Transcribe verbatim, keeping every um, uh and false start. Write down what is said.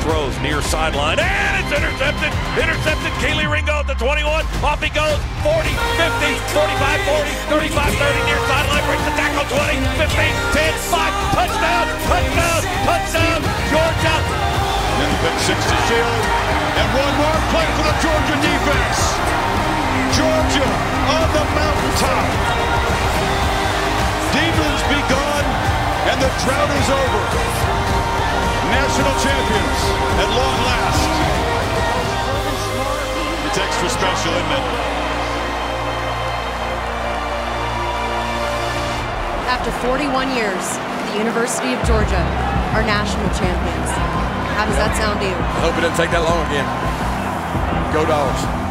throws near sideline, and it's intercepted. Intercepted. Keely Ringo at the twenty-one. Off he goes. forty, fifty, forty-five, forty, thirty-five, thirty near sideline. Breaks the tackle. twenty, fifteen, ten, five. Touchdown. Touchdown. Touchdown. Georgia. And the pick six to Sealy. And one more play for the Georgia defense. Georgia on the mountaintop. Demons be gone, and the drought is over. National champions at long last. It's extra special, isn't it? After forty-one years, the University of Georgia are national champions. How does that sound to you? I hope it doesn't take that long again. Go Dogs.